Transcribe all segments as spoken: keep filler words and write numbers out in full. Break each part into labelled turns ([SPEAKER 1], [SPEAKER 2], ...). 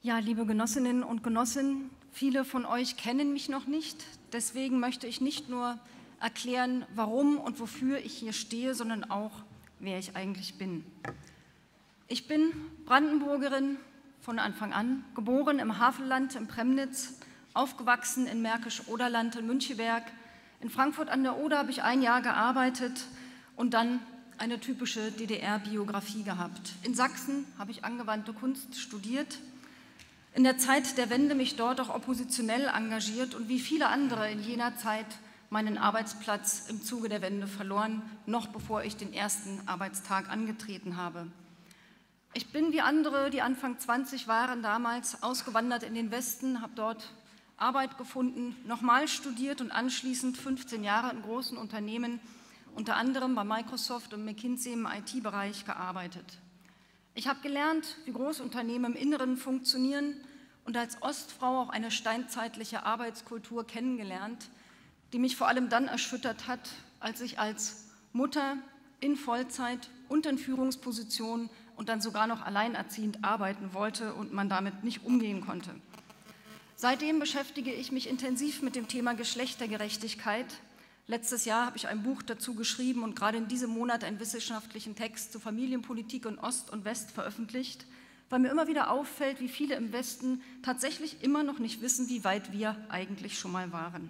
[SPEAKER 1] Ja, liebe Genossinnen und Genossen, viele von euch kennen mich noch nicht. Deswegen möchte ich nicht nur erklären, warum und wofür ich hier stehe, sondern auch, wer ich eigentlich bin. Ich bin Brandenburgerin von Anfang an, geboren im Havelland in Premnitz, aufgewachsen in Märkisch-Oderland in Müncheberg. In Frankfurt an der Oder habe ich ein Jahr gearbeitet und dann eine typische D D R-Biografie gehabt. In Sachsen habe ich angewandte Kunst studiert, in der Zeit der Wende mich dort auch oppositionell engagiert und wie viele andere in jener Zeit meinen Arbeitsplatz im Zuge der Wende verloren, noch bevor ich den ersten Arbeitstag angetreten habe. Ich bin wie andere, die Anfang zwanzig waren, damals ausgewandert in den Westen, habe dort Arbeit gefunden, nochmal studiert und anschließend fünfzehn Jahre in großen Unternehmen, unter anderem bei Microsoft und McKinsey im I T-Bereich gearbeitet. Ich habe gelernt, wie Großunternehmen im Inneren funktionieren und als Ostfrau auch eine steinzeitliche Arbeitskultur kennengelernt, die mich vor allem dann erschüttert hat, als ich als Mutter in Vollzeit und in Führungspositionen und dann sogar noch alleinerziehend arbeiten wollte und man damit nicht umgehen konnte. Seitdem beschäftige ich mich intensiv mit dem Thema Geschlechtergerechtigkeit. Letztes Jahr habe ich ein Buch dazu geschrieben und gerade in diesem Monat einen wissenschaftlichen Text zu Familienpolitik in Ost und West veröffentlicht, weil mir immer wieder auffällt, wie viele im Westen tatsächlich immer noch nicht wissen, wie weit wir eigentlich schon mal waren.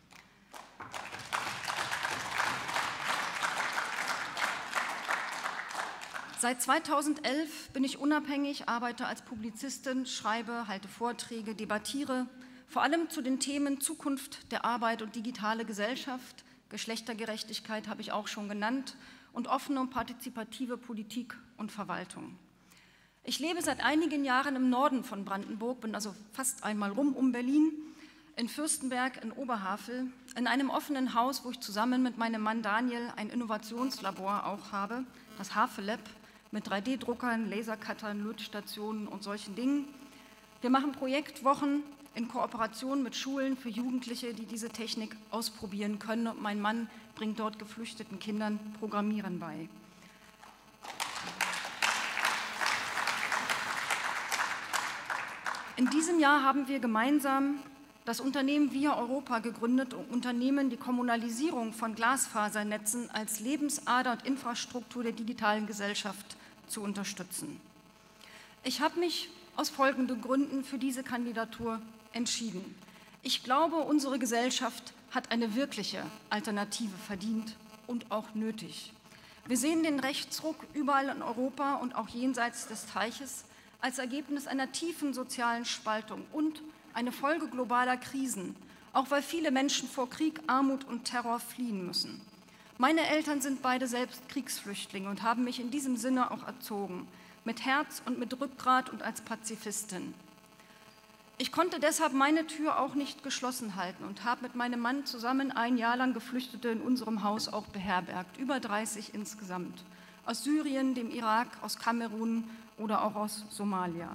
[SPEAKER 1] Seit zweitausendelf bin ich unabhängig, arbeite als Publizistin, schreibe, halte Vorträge, debattiere, vor allem zu den Themen Zukunft der Arbeit und digitale Gesellschaft, Geschlechtergerechtigkeit habe ich auch schon genannt, und offene und partizipative Politik und Verwaltung. Ich lebe seit einigen Jahren im Norden von Brandenburg, bin also fast einmal rum um Berlin, in Fürstenberg in Oberhavel, in einem offenen Haus, wo ich zusammen mit meinem Mann Daniel ein Innovationslabor auch habe, das Havelab, mit drei D Druckern, Lasercuttern, Lötstationen und solchen Dingen. Wir machen Projektwochen in Kooperation mit Schulen für Jugendliche, die diese Technik ausprobieren können. Und mein Mann bringt dort geflüchteten Kindern Programmieren bei. In diesem Jahr haben wir gemeinsam das Unternehmen Via Europa gegründet, um Unternehmen die Kommunalisierung von Glasfasernetzen als Lebensader und Infrastruktur der digitalen Gesellschaft zu unterstützen. Ich habe mich aus folgenden Gründen für diese Kandidatur entschieden. Ich glaube, unsere Gesellschaft hat eine wirkliche Alternative verdient und auch nötig. Wir sehen den Rechtsruck überall in Europa und auch jenseits des Teiches als Ergebnis einer tiefen sozialen Spaltung und eine Folge globaler Krisen, auch weil viele Menschen vor Krieg, Armut und Terror fliehen müssen. Meine Eltern sind beide selbst Kriegsflüchtlinge und haben mich in diesem Sinne auch erzogen, mit Herz und mit Rückgrat und als Pazifistin. Ich konnte deshalb meine Tür auch nicht geschlossen halten und habe mit meinem Mann zusammen ein Jahr lang Geflüchtete in unserem Haus auch beherbergt, über dreißig insgesamt, aus Syrien, dem Irak, aus Kamerun oder auch aus Somalia.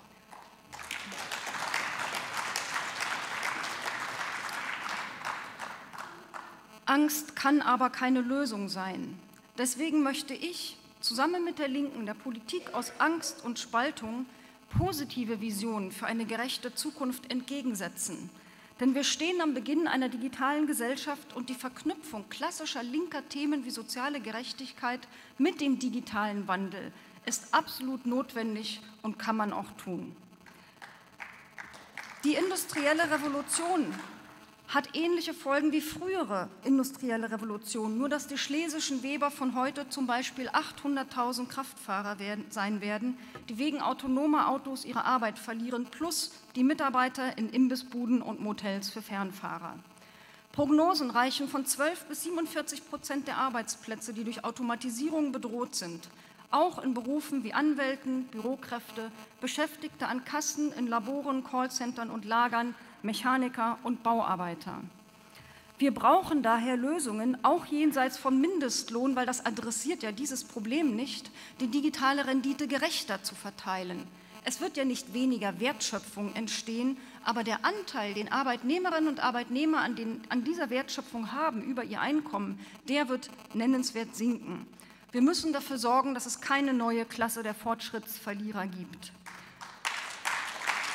[SPEAKER 1] Angst kann aber keine Lösung sein. Deswegen möchte ich zusammen mit der Linken der Politik aus Angst und Spaltung positive Visionen für eine gerechte Zukunft entgegensetzen. Denn wir stehen am Beginn einer digitalen Gesellschaft und die Verknüpfung klassischer linker Themen wie soziale Gerechtigkeit mit dem digitalen Wandel ist absolut notwendig und kann man auch tun. Die industrielle Revolution hat ähnliche Folgen wie frühere industrielle Revolutionen, nur dass die schlesischen Weber von heute zum Beispiel achthunderttausend Kraftfahrer werden, sein werden, die wegen autonomer Autos ihre Arbeit verlieren, plus die Mitarbeiter in Imbissbuden und Motels für Fernfahrer. Prognosen reichen von zwölf bis siebenundvierzig Prozent der Arbeitsplätze, die durch Automatisierung bedroht sind, auch in Berufen wie Anwälten, Bürokräfte, Beschäftigte an Kassen, in Laboren, Callcentern und Lagern, Mechaniker und Bauarbeiter. Wir brauchen daher Lösungen, auch jenseits vom Mindestlohn, weil das adressiert ja dieses Problem nicht, die digitale Rendite gerechter zu verteilen. Es wird ja nicht weniger Wertschöpfung entstehen, aber der Anteil, den Arbeitnehmerinnen und Arbeitnehmer an, den, an dieser Wertschöpfung haben über ihr Einkommen, der wird nennenswert sinken. Wir müssen dafür sorgen, dass es keine neue Klasse der Fortschrittsverlierer gibt.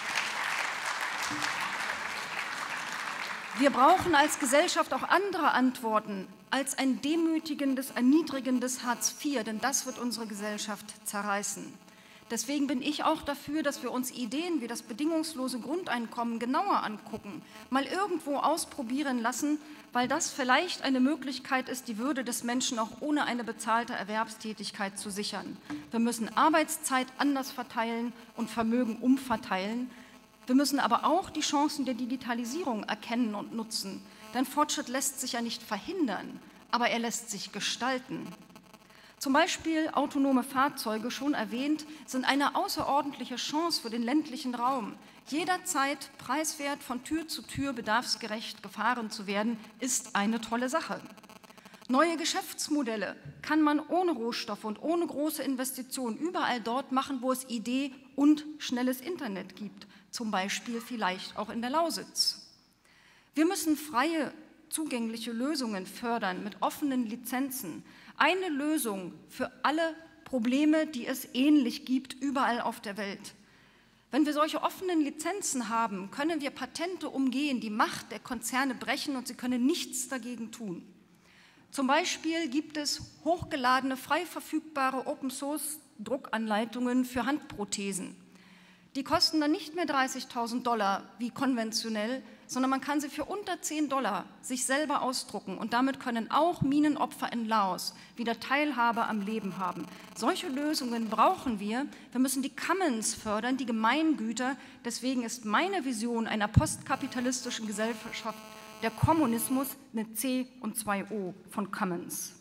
[SPEAKER 1] Wir brauchen als Gesellschaft auch andere Antworten als ein demütigendes, erniedrigendes Hartz vier, denn das wird unsere Gesellschaft zerreißen. Deswegen bin ich auch dafür, dass wir uns Ideen wie das bedingungslose Grundeinkommen genauer angucken, mal irgendwo ausprobieren lassen, weil das vielleicht eine Möglichkeit ist, die Würde des Menschen auch ohne eine bezahlte Erwerbstätigkeit zu sichern. Wir müssen Arbeitszeit anders verteilen und Vermögen umverteilen. Wir müssen aber auch die Chancen der Digitalisierung erkennen und nutzen, denn Fortschritt lässt sich ja nicht verhindern, aber er lässt sich gestalten. Zum Beispiel autonome Fahrzeuge, schon erwähnt, sind eine außerordentliche Chance für den ländlichen Raum. Jederzeit preiswert von Tür zu Tür bedarfsgerecht gefahren zu werden, ist eine tolle Sache. Neue Geschäftsmodelle kann man ohne Rohstoffe und ohne große Investitionen überall dort machen, wo es Idee und schnelles Internet gibt, zum Beispiel vielleicht auch in der Lausitz. Wir müssen freie, zugängliche Lösungen fördern mit offenen Lizenzen. Eine Lösung für alle Probleme, die es ähnlich gibt, überall auf der Welt. Wenn wir solche offenen Lizenzen haben, können wir Patente umgehen, die Macht der Konzerne brechen und sie können nichts dagegen tun. Zum Beispiel gibt es hochgeladene, frei verfügbare Open-Source-Druckanleitungen für Handprothesen. Die kosten dann nicht mehr dreißigtausend Dollar wie konventionell, sondern man kann sie für unter zehn Dollar sich selber ausdrucken und damit können auch Minenopfer in Laos wieder Teilhabe am Leben haben. Solche Lösungen brauchen wir. Wir müssen die Commons fördern, die Gemeingüter. Deswegen ist meine Vision einer postkapitalistischen Gesellschaft der Kommunismus mit C und zwei O von Commons.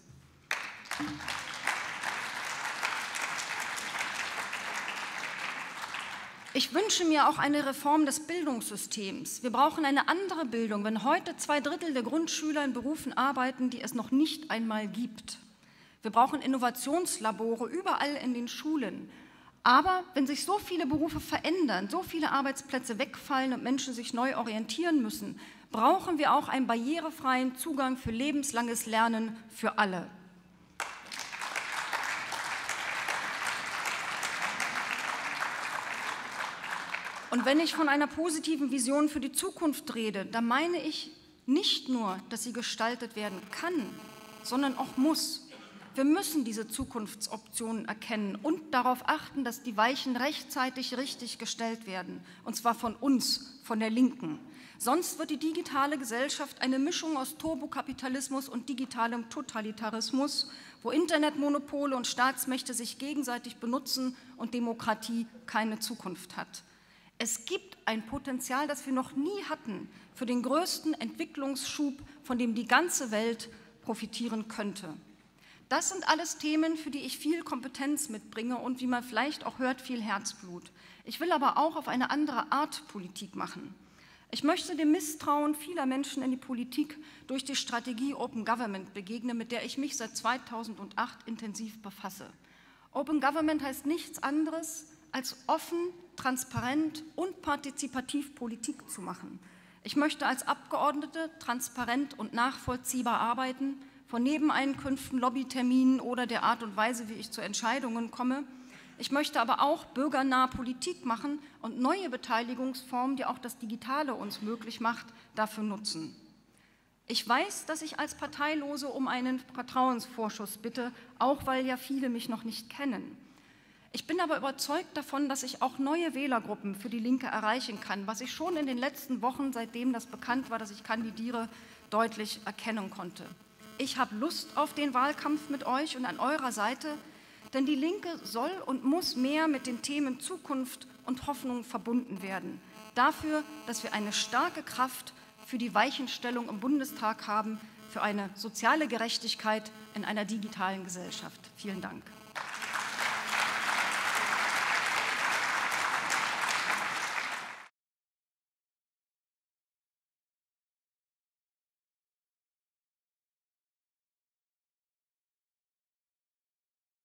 [SPEAKER 1] Ich wünsche mir auch eine Reform des Bildungssystems. Wir brauchen eine andere Bildung, wenn heute zwei Drittel der Grundschüler in Berufen arbeiten, die es noch nicht einmal gibt. Wir brauchen Innovationslabore überall in den Schulen. Aber wenn sich so viele Berufe verändern, so viele Arbeitsplätze wegfallen und Menschen sich neu orientieren müssen, brauchen wir auch einen barrierefreien Zugang für lebenslanges Lernen für alle. Und wenn ich von einer positiven Vision für die Zukunft rede, dann meine ich nicht nur, dass sie gestaltet werden kann, sondern auch muss. Wir müssen diese Zukunftsoptionen erkennen und darauf achten, dass die Weichen rechtzeitig richtig gestellt werden, und zwar von uns, von der Linken. Sonst wird die digitale Gesellschaft eine Mischung aus Turbokapitalismus und digitalem Totalitarismus, wo Internetmonopole und Staatsmächte sich gegenseitig benutzen und Demokratie keine Zukunft hat. Es gibt ein Potenzial, das wir noch nie hatten, für den größten Entwicklungsschub, von dem die ganze Welt profitieren könnte. Das sind alles Themen, für die ich viel Kompetenz mitbringe und, wie man vielleicht auch hört, viel Herzblut. Ich will aber auch auf eine andere Art Politik machen. Ich möchte dem Misstrauen vieler Menschen in die Politik durch die Strategie Open Government begegnen, mit der ich mich seit zweitausendacht intensiv befasse. Open Government heißt nichts anderes, als offen, transparent und partizipativ Politik zu machen. Ich möchte als Abgeordnete transparent und nachvollziehbar arbeiten, von Nebeneinkünften, Lobbyterminen oder der Art und Weise, wie ich zu Entscheidungen komme. Ich möchte aber auch bürgernah Politik machen und neue Beteiligungsformen, die auch das Digitale uns möglich macht, dafür nutzen. Ich weiß, dass ich als Parteilose um einen Vertrauensvorschuss bitte, auch weil ja viele mich noch nicht kennen. Ich bin aber überzeugt davon, dass ich auch neue Wählergruppen für die Linke erreichen kann, was ich schon in den letzten Wochen, seitdem das bekannt war, dass ich kandidiere, deutlich erkennen konnte. Ich habe Lust auf den Wahlkampf mit euch und an eurer Seite, denn die Linke soll und muss mehr mit den Themen Zukunft und Hoffnung verbunden werden. Dafür, dass wir eine starke Kraft für die Weichenstellung im Bundestag haben, für eine soziale Gerechtigkeit in einer digitalen Gesellschaft. Vielen Dank.